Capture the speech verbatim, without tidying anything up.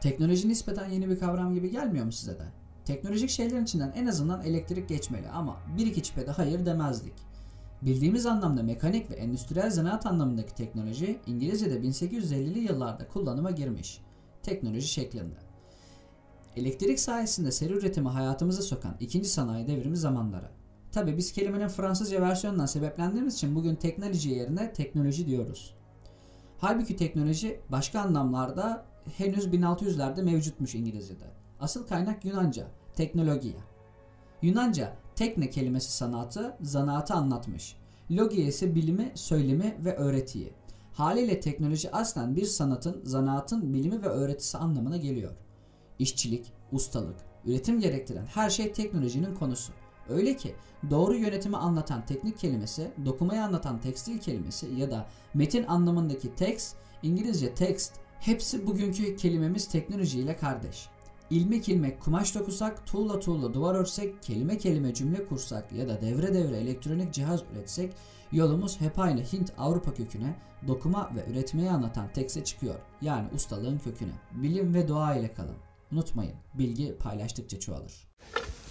Teknoloji nispeten yeni bir kavram gibi gelmiyor mu size de? Teknolojik şeylerin içinden en azından elektrik geçmeli ama bir iki çipe de hayır demezdik. Bildiğimiz anlamda mekanik ve endüstriyel zanaat anlamındaki teknoloji İngilizce'de bin sekiz yüz ellili yıllarda kullanıma girmiş. Teknoloji şeklinde. Elektrik sayesinde seri üretimi hayatımıza sokan ikinci sanayi devrimi zamanları. Tabi biz kelimenin Fransızca versiyonundan sebeplendiğimiz için bugün teknoloji yerine teknoloji diyoruz. Halbuki teknoloji başka anlamlarda henüz bin altı yüzlerde mevcutmuş İngilizce'de. Asıl kaynak Yunanca, teknologiya. Yunanca tekne kelimesi sanatı, zanaatı anlatmış. Logia ise bilimi, söylemi ve öğretiyi. Haliyle teknoloji aslen bir sanatın, zanaatın bilimi ve öğretisi anlamına geliyor. İşçilik, ustalık, üretim gerektiren her şey teknolojinin konusu. Öyle ki doğru yönetimi anlatan teknik kelimesi, dokumayı anlatan tekstil kelimesi ya da metin anlamındaki text, İngilizce text, hepsi bugünkü kelimemiz teknoloji ile kardeş. İlmek ilmek kumaş dokusak, tuğla tuğla duvar örsek, kelime kelime cümle kursak ya da devre devre elektronik cihaz üretsek, yolumuz hep aynı Hint-Avrupa köküne, dokuma ve üretmeyi anlatan text'e çıkıyor. Yani ustalığın köküne. Bilim ve doğa ile kalın. Unutmayın, bilgi paylaştıkça çoğalır.